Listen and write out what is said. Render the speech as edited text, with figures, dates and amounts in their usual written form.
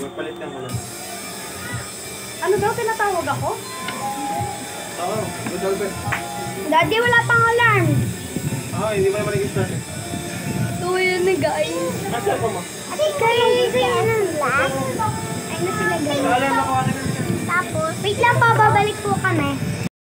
Palit ka muna. Ano daw tinatawag ako? Oo, good job. Daddy, wala pang alarm. Hindi pa naman nag-start. Ito yun na guys. Nasa ako mo? Ate, kayo yun ang last. Ay, na sila ganun. Alam mo ko ano. Tapos, wait lang po, babalik po kami.